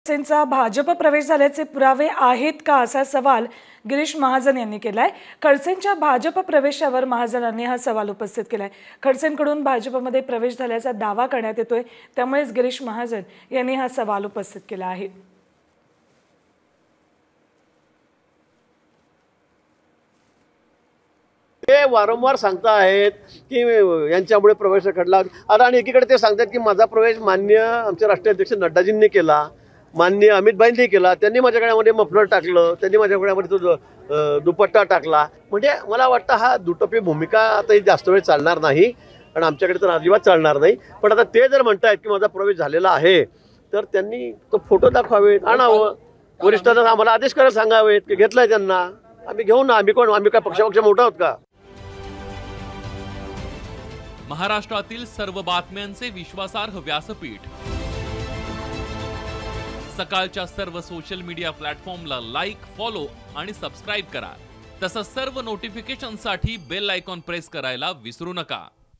खडसेंचा भाजप प्रवेश झाल्याचे पुरावे आहेत का असा सवाल गिरीश महाजन यांनी केलाय। खडसेंच्या भाजप प्रवेशावर महाजनांनी हा सवाल उपस्थित केलाय। खडसेंकडून भाजपमध्ये प्रवेश झाल्याचा दावा करण्यात येतोय, त्यामुळेच गिरीश महाजन यांनी हा सवाल उपस्थित केला आहे। ते वारंवार सांगता आहेत की यांच्यामुळे प्रवेश घडला आणि एकीकडे ते सांगतात की माझा प्रवेश माननीय आमचे राष्ट्रीय अध्यक्ष नड्डाजींनी केला, माननीय अमित भाईंनी केला, त्यांनी माझ्या गळ्यामध्ये मफलर टाकलं, त्यांनी माझ्या गळ्यामध्ये तो दुपट्टा टाकला। म्हणजे मला वाटतं हा दुटोपी भूमिका आता जास्त वेळ चालणार नाही आणि आमच्याकडे तर अजिबात चालणार नाही। पण आता ते जर म्हणतायत की माझा प्रवेश झालेला आहे तर त्यांनी तो फोटो दाखवावेत, आणावं, वरिष्ठांना आम्हाला आदेश करायला सांगावेत की घेतलाय त्यांना, आम्ही घेऊ ना। आम्ही कोण, आम्ही काय पक्ष मोठा आहोत का? महाराष्ट्रातील सर्व बातम्यांचे विश्वासार्ह व्यासपीठ, सकाळच्या सर्व सोशल मीडिया प्लॅटफॉर्मला लाईक, फॉलो आणि सबस्क्राईब करा। तसंच सर्व नोटिफिकेशनसाठी बेल आयकॉन प्रेस करायला विसरू नका।